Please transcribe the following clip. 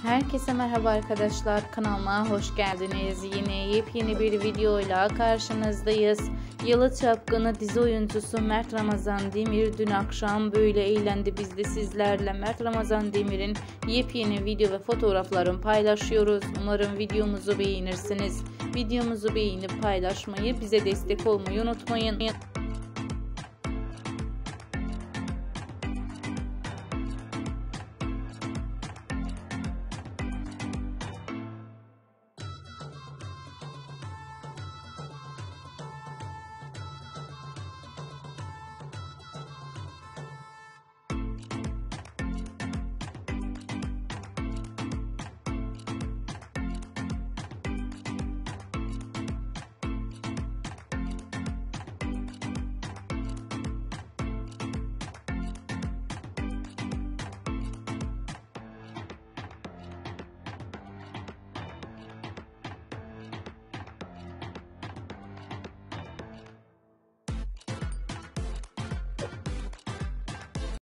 Herkese merhaba arkadaşlar, kanalıma hoş geldiniz. Yine yepyeni bir videoyla karşınızdayız. Yalı Çapkını dizi oyuncusu Mert Ramazan Demir dün akşam böyle eğlendi. Biz de sizlerle Mert Ramazan Demir'in yepyeni video ve fotoğraflarını paylaşıyoruz. Umarım videomuzu beğenirsiniz. Videomuzu beğenip paylaşmayı, bize destek olmayı unutmayın.